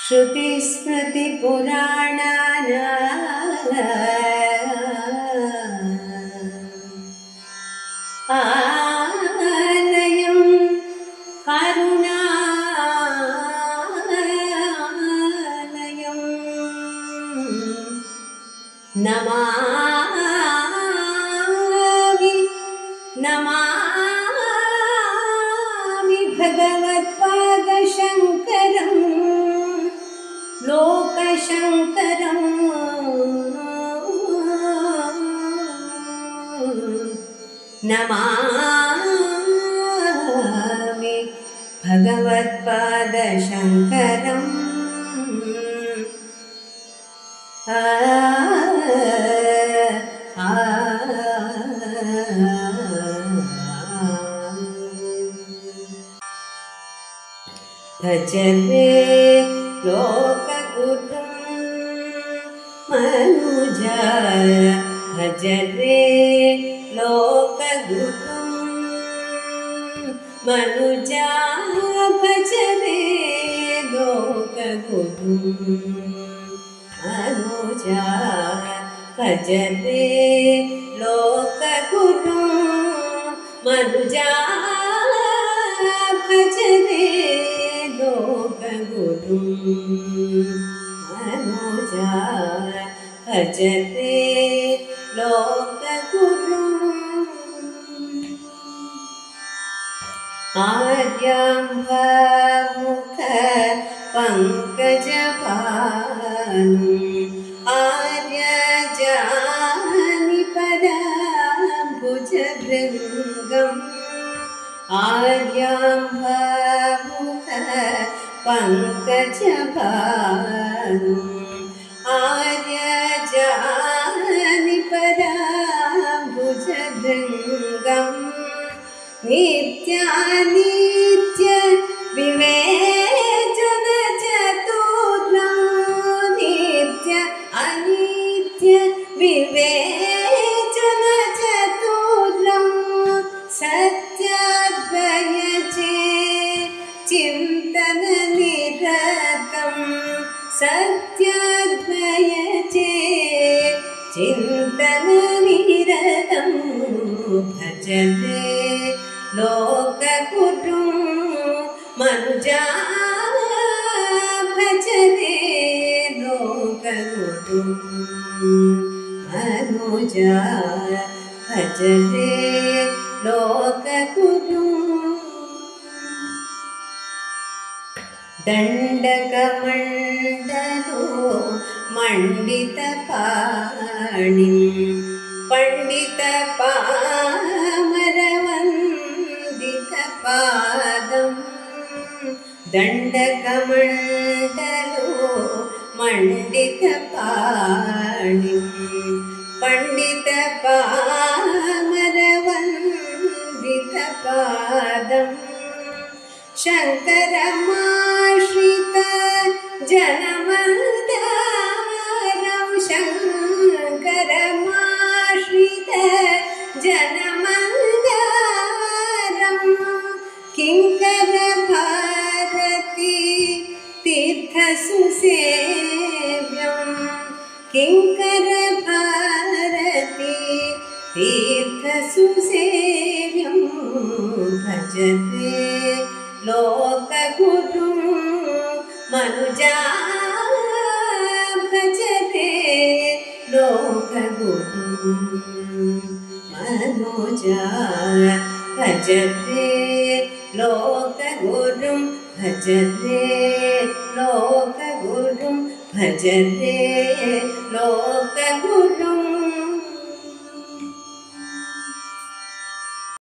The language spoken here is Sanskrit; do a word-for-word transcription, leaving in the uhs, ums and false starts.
आलयं करुणालयं नमामि नमामि भगवत्पादशङ्करं लोकशङ्करं नमामि भगवत्पादशङ्करम् आ आ भजरे लोकगुरुं मनुजा भजरे लोकगुरुं मनुजा भजरे लोकगुरुं मनुजा भजरे लोकगुरुं मनुजा भजरे लोकगुरुं मनुजा भजरे लोकगुरुं आर्याम्बमुख पङ्कजभानुम् आर्यजानिपदाम्बुजभृङ्गम् आर्याम्बमुख पङ्कजभानुम् आर्यजानिपदाम्बुजभृङ्गम् नित्यानित्य विवेचन चतुर्लं नित्य अनित्य विवेचन चतुर्लं सत्याद्वयचे चिन्तन निरतं सत्याद्वयचे चिन्तन निरतं भजरे लोकगुरुं मनुजा भजरे लोकगुरुं मनुजा भजरे लोकगुरुं दण्डकमण्डलो मण्डितपाणिं पण्डितपामरवन्दितपादं दण्डकमण्डलो मण्डितपाणिं पण्डितपामरवन्दितपादं शङ्करमाश्रित जनमन्दारं शङ्करमाश्रित जनमन्दारं किङ्करभारती तीर्थसुसेव्यं किङ्करभारती तीर्थसुसेव्यं भजते लोकगुरुं मनुजा भजते लोकगुरुं मनुजा भजते लोकगुरुं भजते लोकगुरुं भजते लोकगुरुं